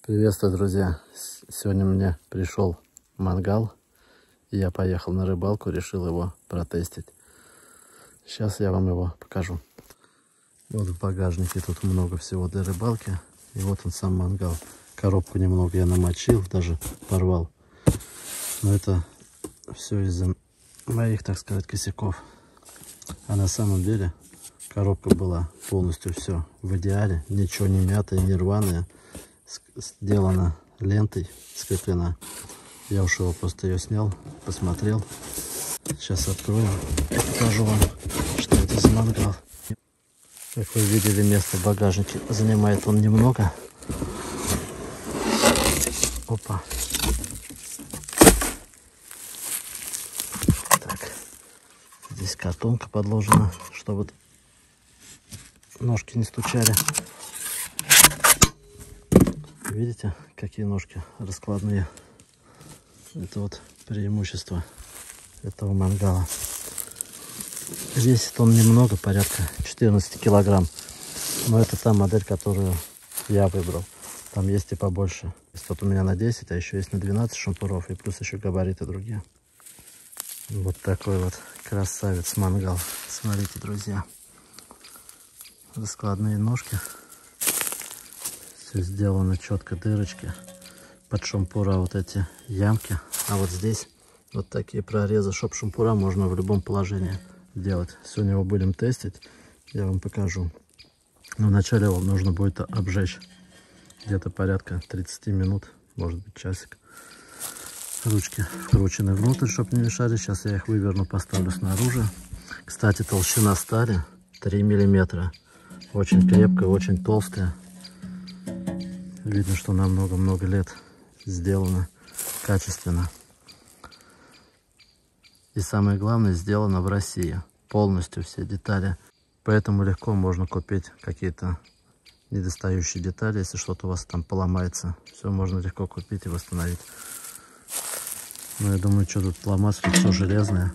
Приветствую, друзья! Сегодня мне пришел мангал, и я поехал на рыбалку, решил его протестить. Сейчас я вам его покажу. Вот в багажнике тут много всего для рыбалки, и вот он сам мангал. Коробку немного я намочил, даже порвал. Но это все из-за моих, так сказать, косяков. А на самом деле коробка была полностью все в идеале, ничего не мятое, не рваное. Сделана лентой, скреплена. Я уж его просто ее снял, посмотрел. Сейчас открою и покажу вам, что это за мангал. Как вы видели, место в багажнике занимает он немного. Опа. Так. Здесь картонка подложена, чтобы ножки не стучали. Видите, какие ножки раскладные. Это вот преимущество этого мангала. Весит он немного, порядка 14 килограмм. Но это та модель, которую я выбрал. Там есть и побольше. Тут у меня на 10, а еще есть на 12 шампуров. И плюс еще габариты другие. Вот такой вот красавец мангал. Смотрите, друзья. Раскладные ножки. Все сделано четко, дырочки под шампура, вот эти ямки, а вот здесь вот такие прорезы, чтобы шампура можно в любом положении делать. Сегодня его будем тестить, я вам покажу. Но вначале его нужно будет обжечь где-то порядка 30 минут, может быть часик. Ручки вкручены внутрь, чтобы не мешали. Сейчас я их выверну, поставлю снаружи. Кстати, толщина стали 3 миллиметра, очень крепкая, очень толстая. Видно, что на много-много лет сделано качественно. И самое главное, сделано в России. Полностью все детали. Поэтому легко можно купить какие-то недостающие детали. Если что-то у вас там поломается, все можно легко купить и восстановить. Ну, я думаю, что тут ломаться, тут все железное.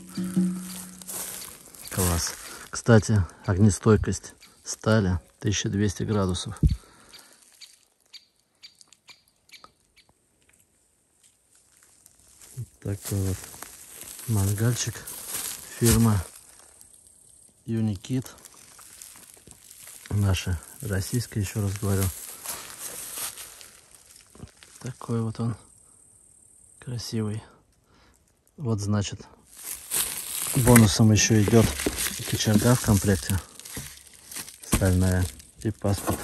Класс. Кстати, огнестойкость стали 1200 градусов. Такой вот мангальчик фирма Unikit, наша российская, еще раз говорю. Такой вот он красивый. Вот, значит, бонусом еще идет кочерга в комплекте стальная и паспорт.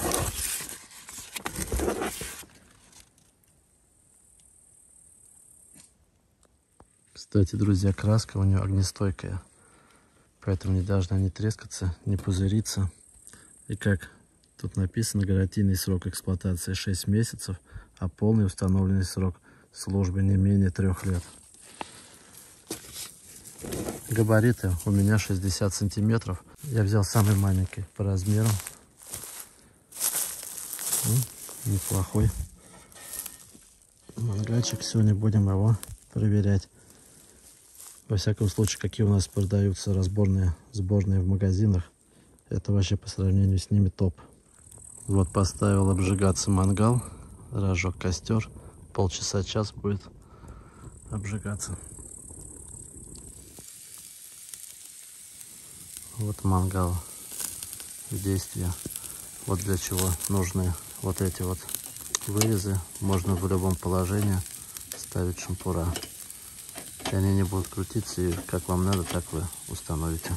Кстати, друзья, краска у нее огнестойкая, поэтому не должна не трескаться, не пузыриться. И как тут написано, гарантийный срок эксплуатации 6 месяцев, а полный установленный срок службы не менее 3 лет. Габариты у меня 60 сантиметров. Я взял самый маленький по размерам. Неплохой мангальчик. Сегодня будем его проверять. Во всяком случае, какие у нас продаются разборные, сборные в магазинах, это вообще по сравнению с ними топ. Вот поставил обжигаться мангал, разжег костер, полчаса-час будет обжигаться. Вот мангал в действии. Вот для чего нужны вот эти вот вырезы. Можно в любом положении ставить шампура. И они не будут крутиться, и как вам надо, так вы установите.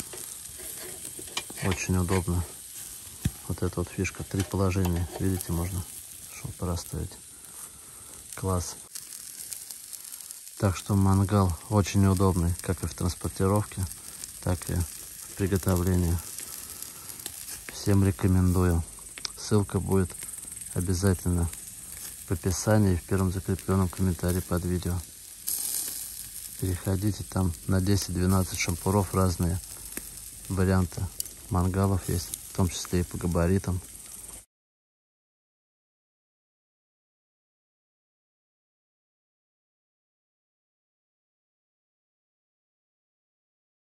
Очень удобно. Вот эта вот фишка, 3 положения. Видите, можно шампура ставить. Класс. Так что мангал очень удобный, как и в транспортировке, так и в приготовлении. Всем рекомендую. Ссылка будет обязательно в описании и в первом закрепленном комментарии под видео. Переходите, там на 10-12 шампуров разные варианты мангалов есть, в том числе и по габаритам.